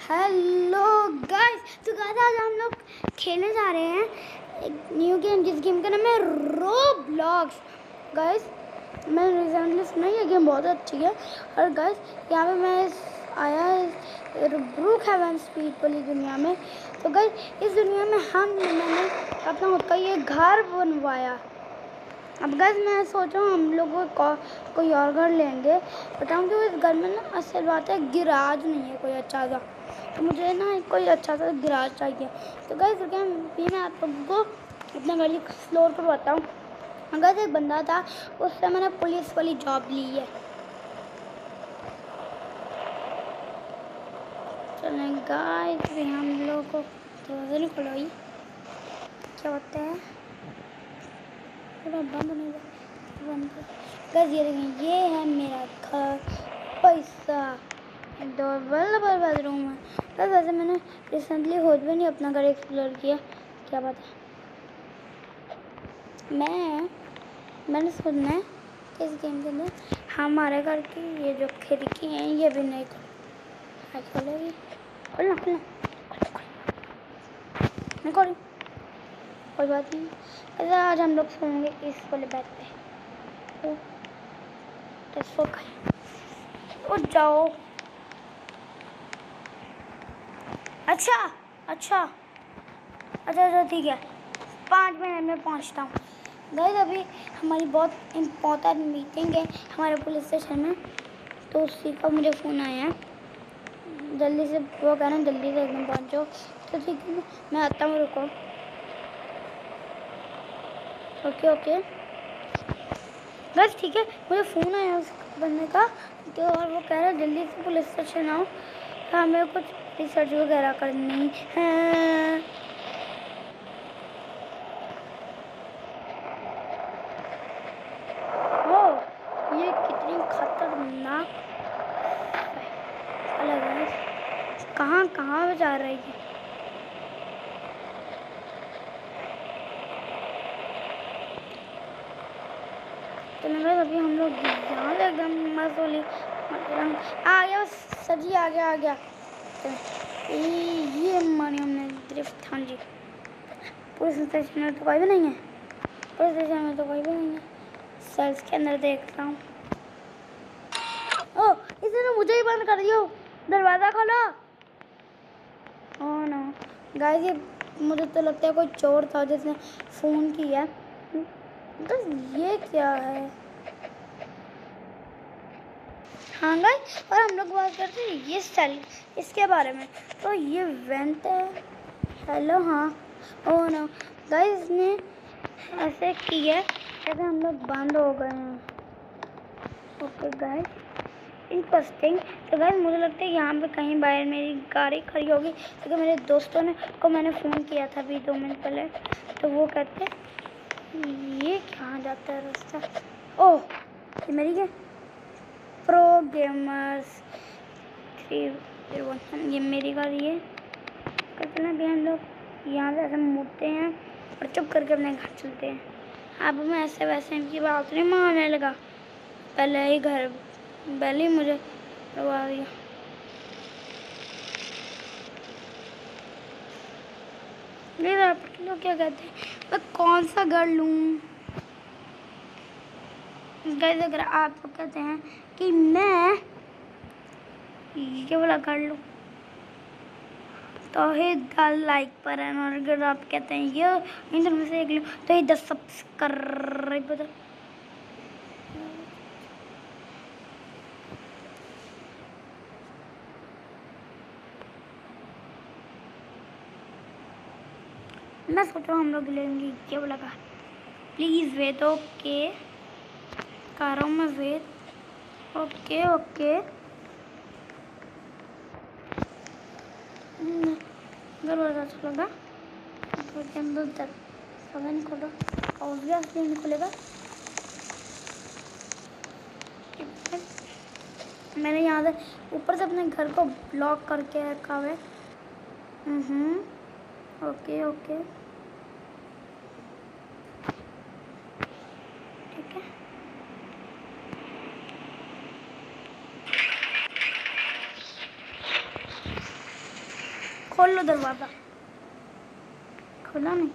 Hello guys, तो guys आज हम लोग खेलने जा रहे हैं एक न्यू गेम जिस गेम का नाम है रोब्लॉक्स। गाइस मैंने रिसेंटली सुना ये गेम बहुत अच्छी है। और गाइस यहाँ पे मैं आया ब्रूक हेवन स्पीड वाली दुनिया में। तो गाइस इस दुनिया में मैंने अपना खुद का ये घर बनवाया। अब गाइस मैं सोचा हम लोग कोई और घर लेंगे, बताऊँ कि इस घर में ना असल बात है गिराज नहीं है कोई अच्छा सा, तो मुझे ना कोई अच्छा सा गिराज चाहिए। तो गाइस मैं आप लोगों को अपने घर की फ्लोर पर बताऊँ। अगर एक बंदा था उससे मैंने पुलिस वाली जॉब ली है। चलें गाइस हम लोग को दरवाज़ा नहीं खोलो, क्या होता है बंद नहीं कर। ये है मेरा घर, पैसा डबल बेडरूम है। बस वैसे मैंने रिसेंटली खुद भी नहीं अपना घर एक्सप्लोर किया, क्या बात है। मैंने सुना है कि इस गेम के अंदर हमारे घर की ये जो खिड़की है ये भी नहीं खोलेगी। खोलना नहीं खोली, कोई बात नहीं। ऐसे आज हम लोग सोएंगे इस वाले बेड पे। तो सो गए, उठ जाओ। अच्छा ठीक है, 5 मिनट में पहुंचता हूँ। गाइस अभी हमारी बहुत इम्पोर्टेंट मीटिंग है हमारे पुलिस स्टेशन में, तो उसी का मुझे फ़ोन आया है। जल्दी से वो कहना जल्दी से एकदम पहुँचो। तो ठीक है मैं आता हूँ, रुको। ओके बस ठीक है, मुझे फ़ोन आया उस बंदे का, तो और वो कह रहा है जल्दी से पुलिस स्टेशन आओ, हमें कुछ रिसर्च वगैरह करनी है। ये कितनी खतरनाक अलग है, कहाँ जा रही है। तो मैं अभी हम लोग यहाँ से एकदम मसोली आ गया, सर जी आ गया। तो ये मानी हमने ड्रिफ्ट। हाँ जी, पुलिस स्टेशन में तो कोई भी नहीं है, सेल्स के अंदर देखता हूँ। ओह इसने मुझे ही बंद कर दिया, दरवाज़ा खोलो। ओह नो गाइस, ये मुझे तो लगता है कोई चोर था जिसने फ़ोन किया। बस ये क्या है। हाँ गाइस, और हम लोग बात करते हैं ये सेल इसके बारे में। तो ये वेंट है। हेलो हाँ, ओह नो गाइस ने ऐसे किया जैसे हम लोग बंद हो गए हैं। Okay guys interesting. तो गाइस मुझे लगता है यहाँ पे कहीं बाहर मेरी गाड़ी खड़ी होगी, क्योंकि मेरे दोस्तों को मैंने फ़ोन किया था अभी 2 मिनट पहले, तो वो कहते ये कहाँ जाता है रास्ता। ओह ये मेरी क्या प्रो गेमर्स 301, ये मेरी गाड़ी है। कहते ना भी हम लोग यहाँ से ऐसे मुड़ते हैं और चुप करके अपने घर चलते हैं। अब मैं ऐसे वैसे इनकी बात नहीं मानने लगा, पहले ही मुझे रुआ दिया। नहीं आप लोग क्या कहते हैं मैं कौन सा घर लूँ। गाइस अगर आप लोग कहते हैं कि मैं ये वाला घर लूँ तो ये डाल लाइक पर है, और अगर आप कहते हैं ये इन में से एक लूँ तो ये 10 सब्सक्राइब बता। मैं सोच रहा हूँ हम लोग लेंगे ये वाला घर। Please wait. ओके कर रहा हूँ मैं वेट। ओके दरवाज़ा चलेगा तो के अंदर तक सभी नहीं खोलो, ऑब्वियसली नहीं खुलेगा। मैंने यहाँ से ऊपर से अपने घर को ब्लॉक करके रखा हुआ है। ओके ठीक है। खोल लो दरवाज़ा। खोला नहीं।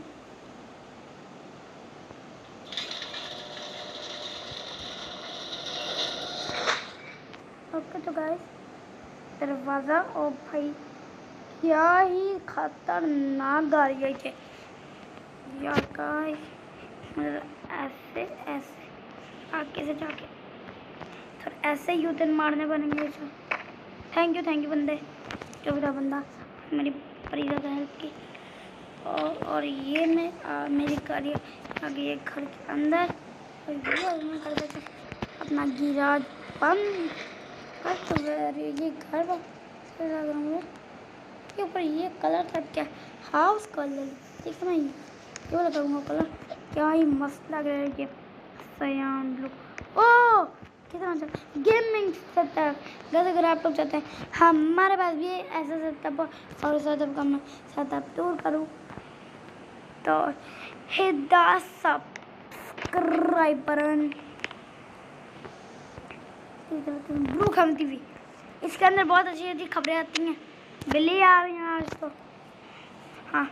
ओके तो गाइस दरवाज़ा, ओ भाई क्या ही खतरनाक गाड़ी है ये यार गाइस। मतलब ऐसे ऐसे आगे से जाके तो ऐसे यूटर्न मारने बनेंगे। थैंक यू बंदे, जो भी था बंदा मेरी बड़ी ज़्यादा हेल्प की। और ये मेरी गाड़ी आ गई है घर के अंदर। और ये मैं कर देते अपना गिराज बंद। तो ये घर लग रहा हूँ के ऊपर ये कलर टाइप क्या हाउस कलर, ठीक है मैं ये लगाऊंगा कलर। क्या ही मस्त लग रहा है ये सयान ब्लू। ओ कितना अच्छा गेमिंग सेटअप। जैसे अगर आप लोग चाहते हैं हमारे पास भी ऐसा सेटअप और सेटअप का मैं सेटअप टूर करूँ तो hit the subscribe button. Blue खम टीवी, इसके अंदर बहुत अच्छी अच्छी खबरें आती हैं। बिल्ली आ रही है आज तो। हाँ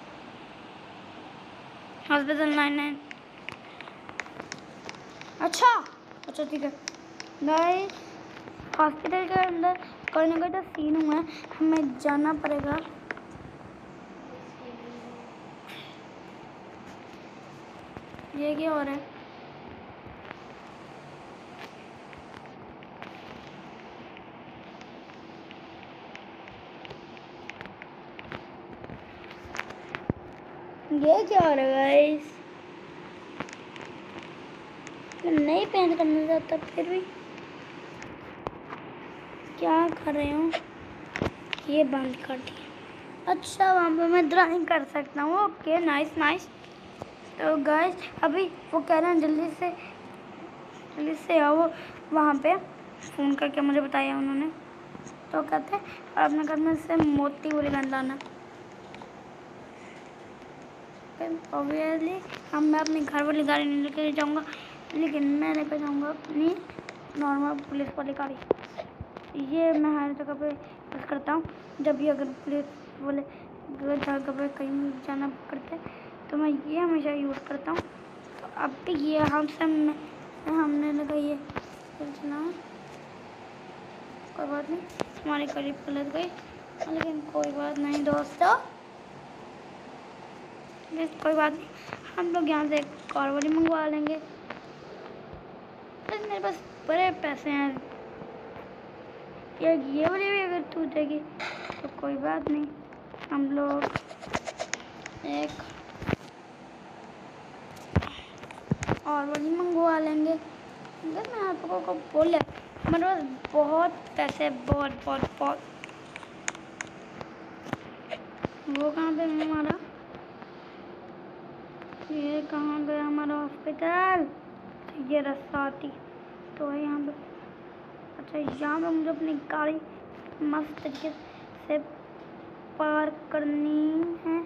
हॉस्पिटल 99। अच्छा ठीक है गाइस, हॉस्पिटल के अंदर कोई ना कोई तो सीन हुआ है, हमें जाना पड़ेगा। ये क्या हो रहा है? ये क्या हो रहा है गाइस? नहीं पेंट करना चाहता फिर भी क्या कर रहे हो? ये बंद कर दिया। अच्छा वहाँ पे मैं ड्राइंग कर सकता हूँ। Okay nice. तो गाइस अभी वो कह रहे हैं जल्दी से आओ वहाँ पे, फ़ोन करके मुझे बताया उन्होंने। तो कहते हैं और अपने घर में से मोती वाली गन लाना। ऑब्वियसली मैं अपनी घर वाली गाड़ी नहीं लेके जाऊँगा, लेकिन मैं लेकर जाऊँगा अपनी नॉर्मल पुलिस वाली गाड़ी। ये मैं हर जगह पे यूज़ करता हूँ। जब भी अगर पुलिस वाले जगह पे कहीं जाना करते तो मैं ये हमेशा यूज़ करता हूँ। तो अब भी ये हमने लगा ये चलना। कोई बात नहीं, हमारी गाड़ी पलट गई, लेकिन कोई बात नहीं दोस्तों, कोई बात नहीं, हम लोग यहाँ से कार वाली मंगवा लेंगे। बस मेरे पास बड़े पैसे हैं, ये वाली भी अगर टूटेगी तो कोई बात नहीं, हम लोग एक और वाली मंगवा लेंगे। बस मैं आप लोगों को बोला मेरे पास बहुत पैसे, बहुत। वो कहाँ पे हमारा, ये कहाँ पे हमारा हॉस्पिटल? ये रास्ता आती तो है यहाँ पे। अच्छा यहाँ पे मुझे अपनी गाड़ी मस्त तरीके से पार्क करनी है।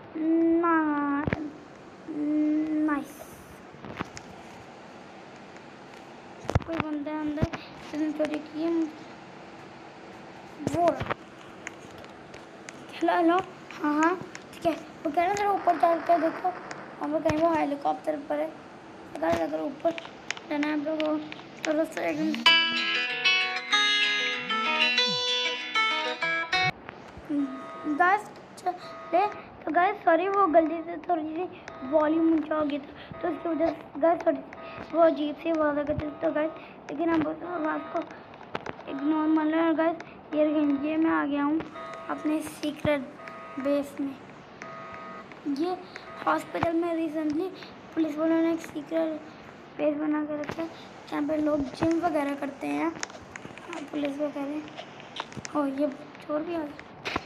नाइस। कोई बंदा अंदर इसने चोरी की है वो। हेलो हाँ ठीक है। वो कह रहे हैं ऊपर चढ़ कर देखो, हम लोग कहीं वो हेलीकॉप्टर पर है। अगर ऊपर जाना है हम लोग तो गैस चले। तो गैस सॉरी वो गलती से थोड़ी सी वॉल्यूम ऊंचा हो गया था, तो उसकी वजह से गैस थोड़ी सी वो अजीब सी आवाज़ आ गई थी। तो गैस लेकिन हम आवाज़ को इग्नोर मान लें। और गैस ये मैं आ गया हूँ अपने सीक्रेट बेस में। ये हॉस्पिटल में रिसेंटली पुलिस वालों ने एक सीक्रेट बेस बना के रखा है, जहाँ पे लोग जिम वगैरह करते हैं। पुलिस वगैरह। और ये चोर भी आ गया।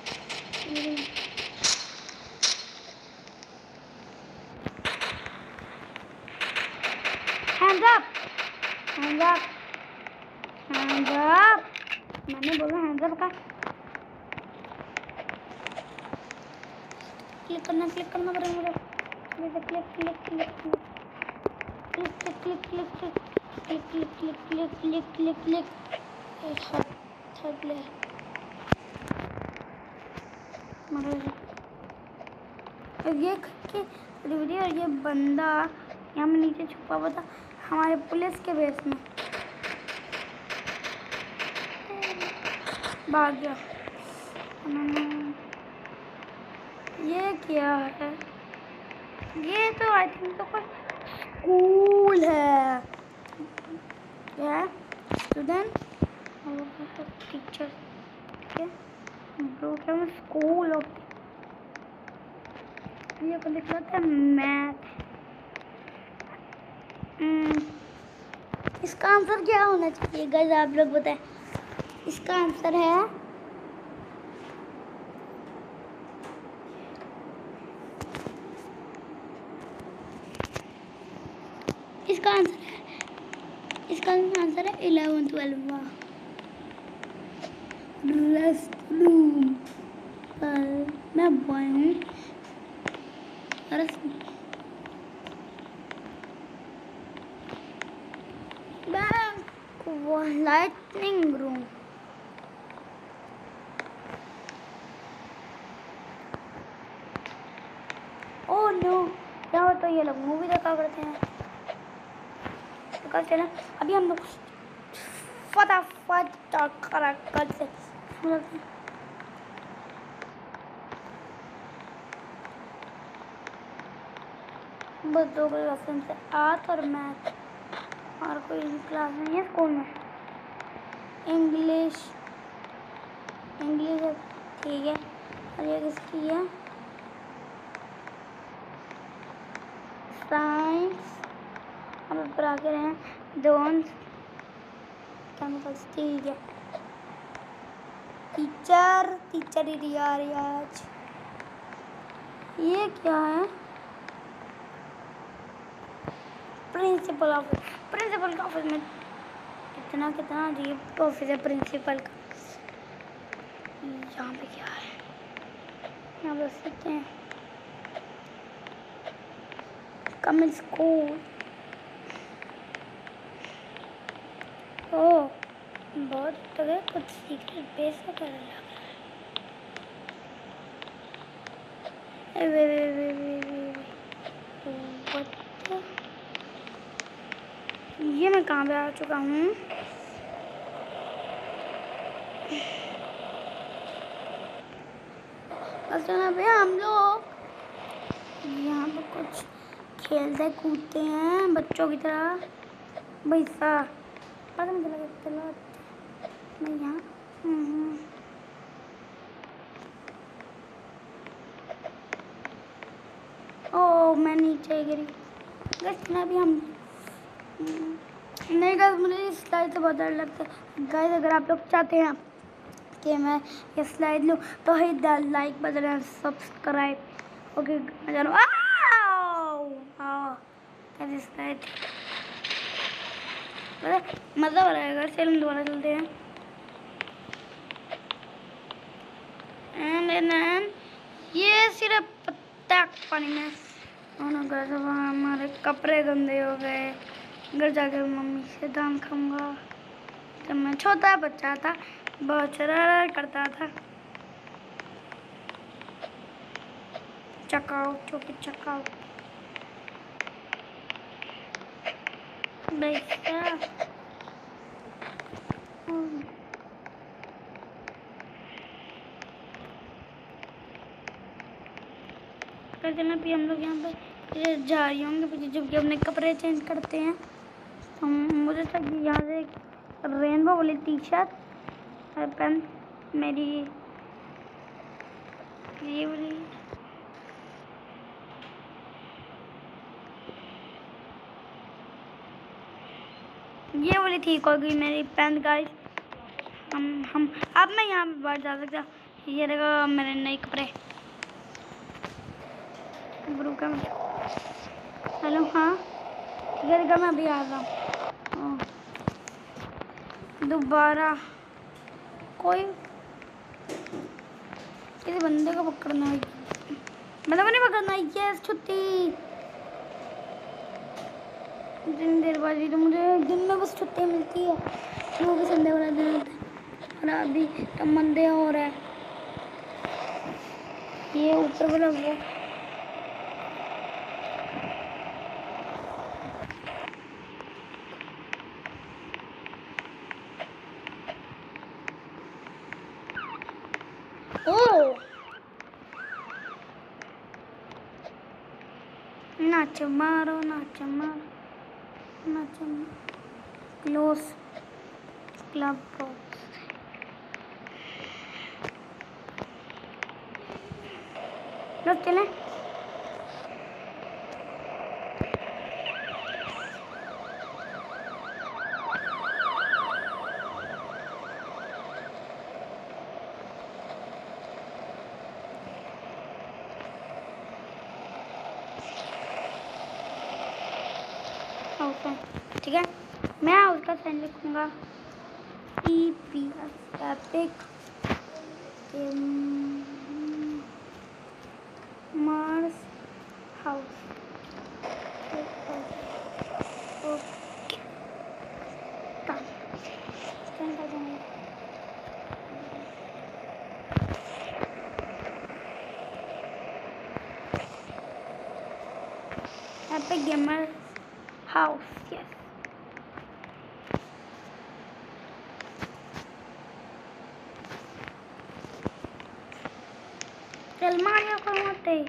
Hands up! मैंने बोला हैंड्स अप का क्लिक करना पड़ेगा मुझे। क्लिक। ये कि और ये बंदा यहाँ में नीचे छुपा हुआ था हमारे पुलिस के बेस में, भाग गया। ये क्या है? ये तो आई थिंक तो कोई स्कूल है। क्या स्टूडेंट टीचर? ठीक है, स्कूल ऑफ ये को लिख लेते हैं मैथ। इसका आंसर क्या होना चाहिए गाइस, आप लोग बताएं। इसका आंसर है इसका आंसर है 11 12 रेस्ट रूम पर मैं बॉय हूँ। Lightning room. ओह नो, यहाँ तो ये लोग मूवी देखा करते हैं। तो चलो अभी हम लोग फटाफट कल से बस 2 क्लास से आर्ट और मैथ, और कोई क्लास नहीं है स्कूल में। इंग्लिश है, ठीक है। और ये किसकी है? साइंस। हम ऊपर आके रहे हैं दोनों केमिकल्स, ठीक है। टीचर आज ये क्या है? प्रिंसिपल का ऑफिस में कितना अजीब ऑफिस है प्रिंसिपल का। यहाँ पे क्या है? यहाँ पे सकते हैं कम इन स्कूल। ओह बहुत जगह कुछ सीक्रेट बेस कर लग रहा है। ये मैं कहाँ पे आ चुका हूँ? असल में हम लोग यहाँ पे कुछ खेलते कूदते हैं बच्चों की तरह। भाई साहब पता नहीं चला मैं यहाँ ओह मैं नीचे गिरी। भी हम नहीं गाइस, मुझे इस स्लाइड से बहुत डर लगता है गाइस। अगर आप लोग चाहते हैं कि मैं ये स्लाइड लूँ तो हिट द लाइक बटन और सब्सक्राइब। ओके मैं जा रहा हूँ। कैसे स्लाइड मज़ा आ रहेगा। चलो हम दोबारा चलते हैं। एंड ये सिर्फ पत्ता पानी में हमारे कपड़े गंदे हो गए। घर जाकर मम्मी से दाम खाऊंगा। जब मैं छोटा बच्चा था बहुत शरारत करता था। चकाओ चौकी चकाओ चलना। भी हम लोग यहाँ पे जा रही होंगे जब कि अपने कपड़े चेंज करते हैं। तो मुझे चाहिए यहाँ से एक रेनबो वाली टी शर्ट और पैंट। मेरी ये वाली ठीक होगी मेरी पैंट गाइस। हम अब मैं यहाँ पे बाहर जा सकता। ये देखो मेरे नए कपड़े। हेलो हाँ ठीक है, मैं अभी आ रहा हूँ। दोबारा कोई किसी बंदे को पकड़ना है, मतलब नहीं पकड़ना है। ये छुट्टी दिन देर बाद तो मुझे दिन में बस छुट्टी मिलती है, वो भी संडे वाला दिन होता है। और अभी तो मंडे हो रहा है। ये ऊपर वाला वो नाच मारो क्लोज क्लब बॉक्स चलें। ठीक है, मैं उसका साइन लिखूंगा EPS epic mars house. Okay epic gamer house. Yes होते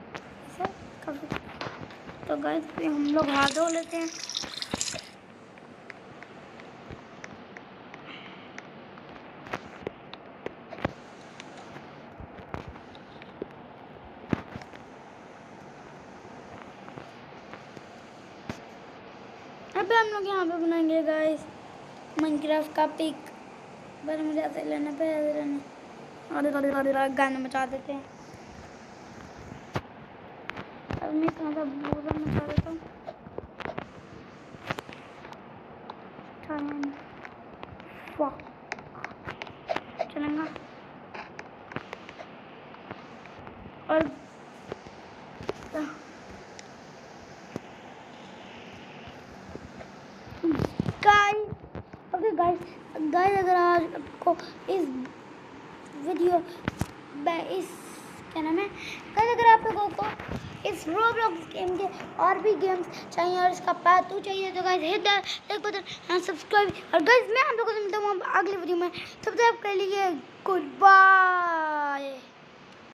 तो गाइस हम लोग हाथ धो लेते हैं। अभी हम लोग यहाँ पे बनाएंगे गाइस माइनक्राफ्ट का पिक। पर मुझे ऐसे लेना पे और गाना मचा देते हैं। अब मैं कहाँ से बोरा मचा देता हूँ। चलेगा और गाइस अगर आज आपको इस वीडियो इस क्या नाम है गाइस, अगर आप लोगों को इस रोब्लॉक्स गेम के और भी गेम्स चाहिए और इसका पार्ट 2 चाहिए तो guys hit the like button and subscribe. और गाइस मैं आप लोगों से मिलता हूँ अगले वीडियो में, तब तक के लिए गुड बाय।